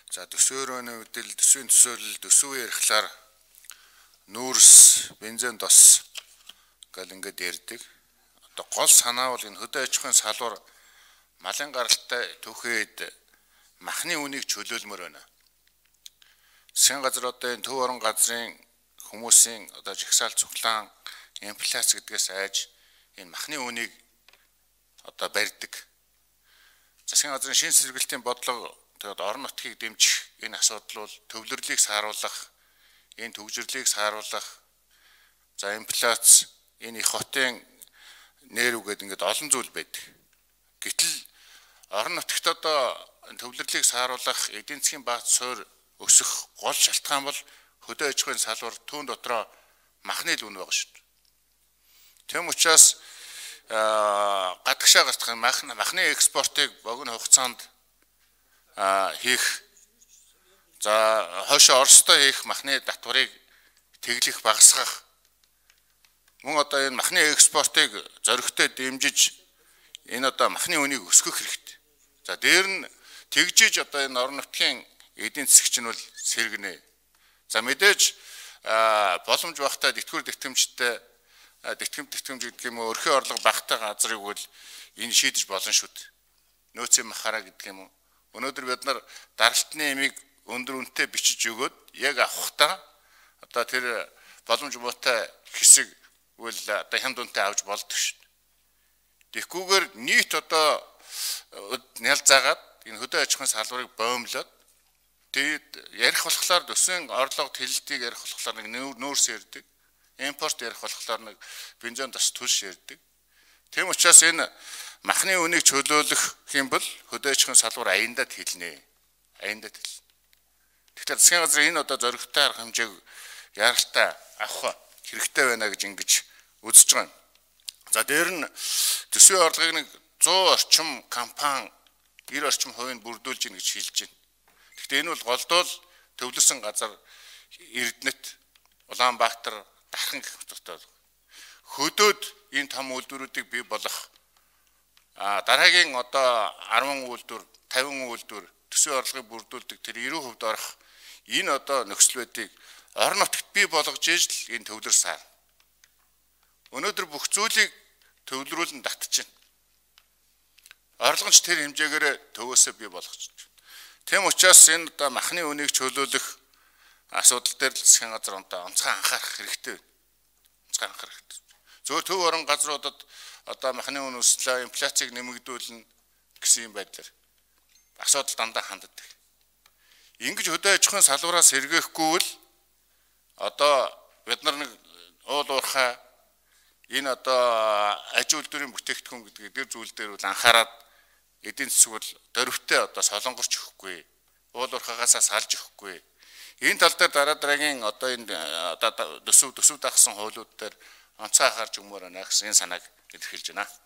За төсөөрөөний үдэл, төсвийн төсөөлөл, төсвийн ярихлаар нүүрс, бензин дос гэл ингээд ярьдаг. Одоо гол санаа бол энэ хөдөө аж ахуйн салбар малын гаралтай түүхэд махны үнийг чөлөөлмөр байна. Засгийн газар одоо энэ төв орон газрын хүмүүсийн одоо жагсаал цуглаан, инфляц гэдгээс айж энэ махны үнийг одоо барьдаг. Засгийн газрын шин сэргэлтийн бодлого тэгээд орон нутгийг дэмжих энэ асуудал бол төвлөрлийг сааруулах, энэ төвжирлийг сааруулах, за инфляц, энэ их хотын нэр үгээд ингээд олон зүйл байдаг. Гэтэл орон нутагт одоо төвлөрлийг сааруулах, эдийн засгийн бааз суурь өсөх гол шалтгаан бол хөдөө аж ахуйн салбар түүн дотроо махны л үн байгаа шүү дээ. Тэм учраас гадагшаа гарах махны экспортыг богино хугацаанд хийх, за хойшоо Оростой хийх махны татварыг тэглэх, багасгах, мөн одоо энэ махны экспортыг зоригтой дэмжиж энэ одоо махны үнийг өсгөх хэрэгтэй. За дээр нь тэгжиж одоо энэ орон нутгийн эдийн засаг чинь бол сэргэнэ. За мэдээж боломж багтаа тэтгэмж гэдэг юм уу, өрхөө орлого багтаа газрыг бол энэ шийдэж болно шүү дээ. Нөөцийн махаараа гэдэг юм уу. Өнөөдөр бид нар даралтны эмийг өндөр үнэтэй бичиж өгөөд яг авахтаа одоо тэр боломж муутай хэсэг үл одоо хямд үнэтэй авч болдог шүү дээ. Тэгэхгүйгээр нийт одоо нялзаагаад энэ хөдөө аж ахуйн салбарыг боомлоод тэгээд ярих болохоор төсвийн орлого тэлэлтийг ярих болохоор нэг нүүрс ярддаг, импорт ярих болохоор нэг бензин дос түлш ярддаг. Тэм учраас энэ махны үнийг чөлөөлөх юм бол хөдөө аж ахуйн салбар аяндаа хэлнэ. Аяндаа хэлнэ. Тэгэхээр засгийн газар энэ одоо зоригтой арга хэмжээг яралтай авах хэрэгтэй байна гэж ингэж үзэж байгаа. За дээр нь төсвийн орлогыг нэг 100 орчим компани 90 орчим хувийг бүрдүүлж ийн гэж хэлж байна. Гэхдээ энэ бол голдол төвлөрсөн газар Эрдэнэт, Улаанбаатар, Дархан гэх мэттэй хөдөөд энэ том үйлдвэрүүдийг бий болгох дараагийн одоо 10 үйлдвэр, 50 үйлдвэр төсвийн орлогыг бүрдүүлдэг тэр 90% орох энэ одоо нөхцөл байдгийг орон нутагт бий болгож ижил энэ төвлөр саар. Өнөөдөр бүх зүйлийг төвлөрүүлэн татчихна. Орлогоч тэр хэмжээгээр төвөөсөө бий болгож байна. Тэм учраас энэ одоо махны үнийг чөлөөлөх асуудал дээр засгийн газар онцгой анхаарах хэрэгтэй. Онцгой анхаарах хэрэгтэй. Зөвхөн төв орон газруудад одоо махны үн өслөө, инфляцийг нэмэгдүүлнэ гэсэн юм байдлаар асуудал дандаа ханддаг. Ингэж хөдөө аж ахуйн салбараас сэргээхгүй бол одоо бид нар нэг уул уурхай энэ одоо аж үйлдвэрийн бүтээгдэхүүн гэдэг эдгээр зүйл дээр бол анхаарад эдийн засаг бол дөрвтэй одоо солонгорч өгөхгүй, уул уурхайгаасаа салж өгөхгүй. Энэ тал дээр дараа дараагийн одоо энэ төсөв дагсан хуулиуд дээр онцгой анхаарч өгмөр байна гэсэн энэ санааг илэрхийлж байна.